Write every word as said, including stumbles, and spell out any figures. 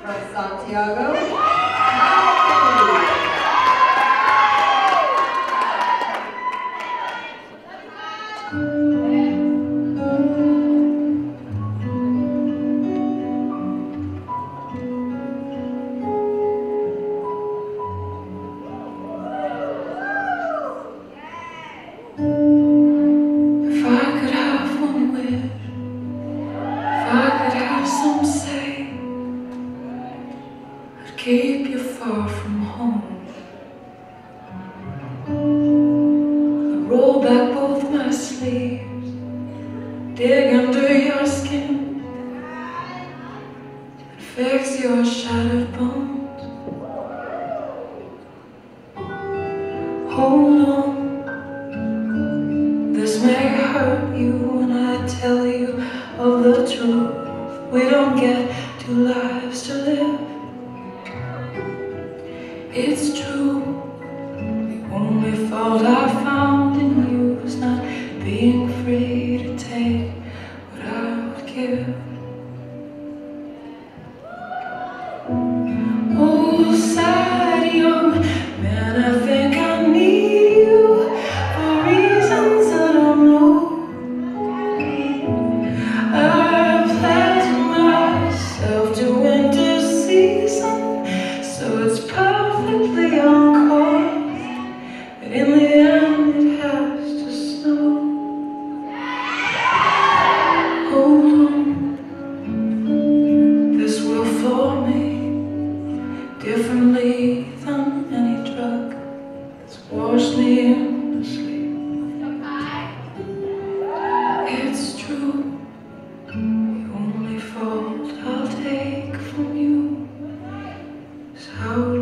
from Santiago. Keep you far from home. I roll back both my sleeves, dig under your skin, and fix your shattered bones. Hold on, this may hurt you when I tell you of the truth. We don't get two lives to live. It's true, the only fault I found in you was not being free to take what I would give. Oh, sad young man, I think I need you for reasons I don't know. I've pledged myself to winter season, so it's perfectly on course, but in the end it has to snow. Hold on, this will floor me differently than any drug that's washed me into sleep. It's true, the only fault I'll take from you is how